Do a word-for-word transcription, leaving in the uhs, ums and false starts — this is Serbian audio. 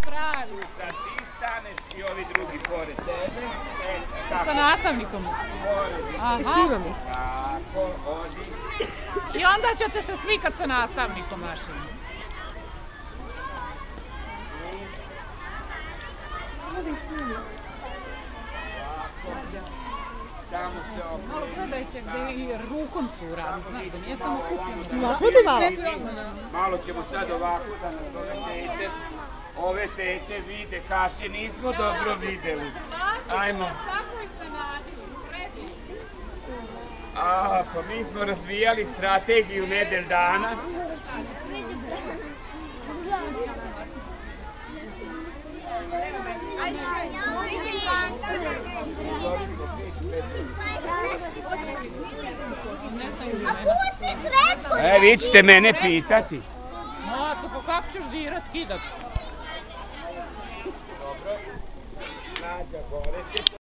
pravi. Sad ti staneš i ovi drugi pored tebe. Sa nastavnikom. I snimam ih. Tako, odi. I onda ćete se slikat sa nastavnikom našim. Samo da ih snimam. Tamo se Malo okreni. gledajte gde i rukom su uradili, znaš da nije samo kupljeno. Mahodi malo. Malo ćemo sad ovako da nas ove tete, ove tete vide, kaše nismo dobro videli. Ajmo. Tako ste naći, predi. A, pa mi smo razvijali strategiju nedel dana. E, vi ćete mene pitati. Maco, pa kako ćeš dirat, kidat? Dobro. Nađa, gore.